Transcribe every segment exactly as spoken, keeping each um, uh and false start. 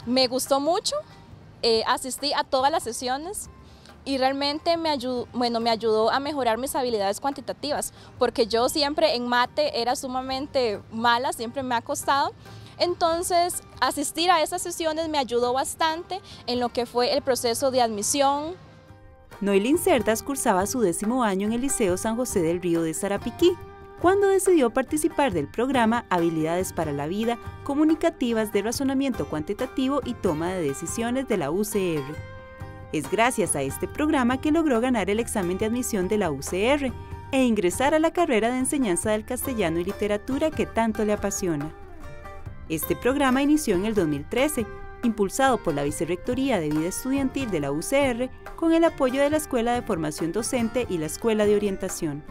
Me gustó mucho, eh, asistí a todas las sesiones y realmente me ayudó, bueno, me ayudó a mejorar mis habilidades cuantitativas, porque yo siempre en mate era sumamente mala, siempre me ha costado. Entonces, asistir a esas sesiones me ayudó bastante en lo que fue el proceso de admisión. Noylin Cerdas cursaba su décimo año en el Liceo San José del Río de Sarapiquí, cuando decidió participar del programa Habilidades para la Vida, comunicativas de razonamiento cuantitativo y toma de decisiones de la U C R. Es gracias a este programa que logró ganar el examen de admisión de la U C R e ingresar a la carrera de enseñanza del castellano y literatura que tanto le apasiona. Este programa inició en el dos mil trece, impulsado por la Vicerrectoría de Vida Estudiantil de la U C R con el apoyo de la Escuela de Formación Docente y la Escuela de Orientación.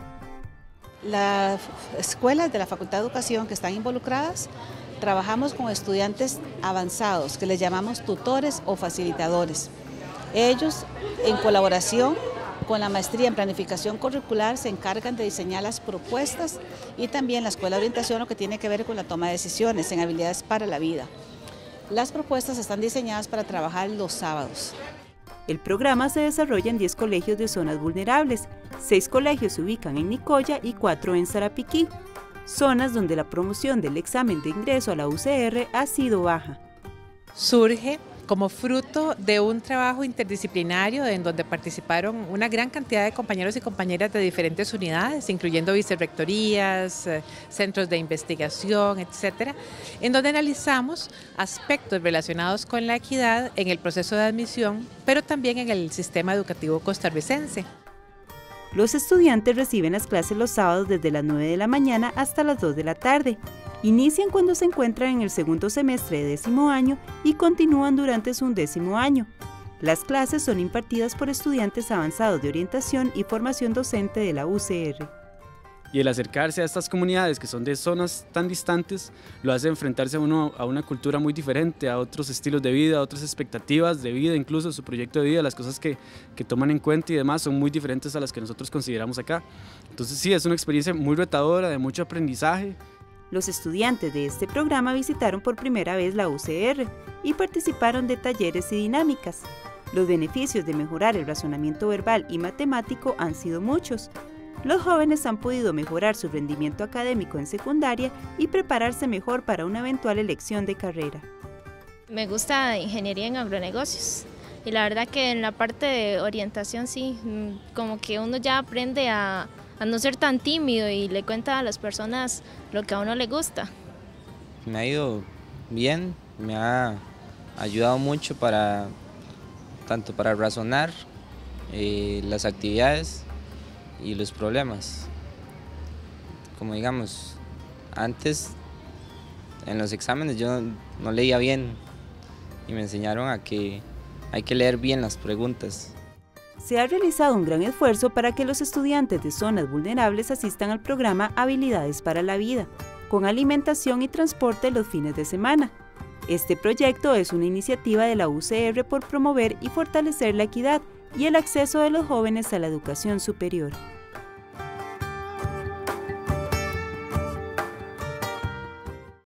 Las escuelas de la Facultad de Educación que están involucradas, trabajamos con estudiantes avanzados, que les llamamos tutores o facilitadores. Ellos, en colaboración con la maestría en planificación curricular, se encargan de diseñar las propuestas y también la Escuela de Orientación, lo que tiene que ver con la toma de decisiones en habilidades para la vida. Las propuestas están diseñadas para trabajar los sábados. El programa se desarrolla en diez colegios de zonas vulnerables, seis colegios se ubican en Nicoya y cuatro en Sarapiquí, zonas donde la promoción del examen de ingreso a la U C R ha sido baja. Surge como fruto de un trabajo interdisciplinario en donde participaron una gran cantidad de compañeros y compañeras de diferentes unidades, incluyendo vicerrectorías, centros de investigación, etcétera, en donde analizamos aspectos relacionados con la equidad en el proceso de admisión, pero también en el sistema educativo costarricense. Los estudiantes reciben las clases los sábados desde las nueve de la mañana hasta las dos de la tarde. Inician cuando se encuentran en el segundo semestre de décimo año y continúan durante su undécimo año. Las clases son impartidas por estudiantes avanzados de orientación y formación docente de la U C R. Y el acercarse a estas comunidades que son de zonas tan distantes lo hace enfrentarse a, uno, a una cultura muy diferente, a otros estilos de vida, a otras expectativas de vida, incluso su proyecto de vida, las cosas que, que toman en cuenta y demás son muy diferentes a las que nosotros consideramos acá. Entonces sí, es una experiencia muy retadora, de mucho aprendizaje. Los estudiantes de este programa visitaron por primera vez la U C R y participaron de talleres y dinámicas. Los beneficios de mejorar el razonamiento verbal y matemático han sido muchos. Los jóvenes han podido mejorar su rendimiento académico en secundaria y prepararse mejor para una eventual elección de carrera. Me gusta ingeniería en agronegocios y la verdad que en la parte de orientación sí, como que uno ya aprende a a no ser tan tímido y le cuenta a las personas lo que a uno le gusta. Me ha ido bien, me ha ayudado mucho para, tanto para razonar eh, las actividades y los problemas. Como digamos, antes en los exámenes yo no leía bien y me enseñaron a que hay que leer bien las preguntas. Se ha realizado un gran esfuerzo para que los estudiantes de zonas vulnerables asistan al programa Habilidades para la Vida, con alimentación y transporte los fines de semana. Este proyecto es una iniciativa de la U C R por promover y fortalecer la equidad y el acceso de los jóvenes a la educación superior.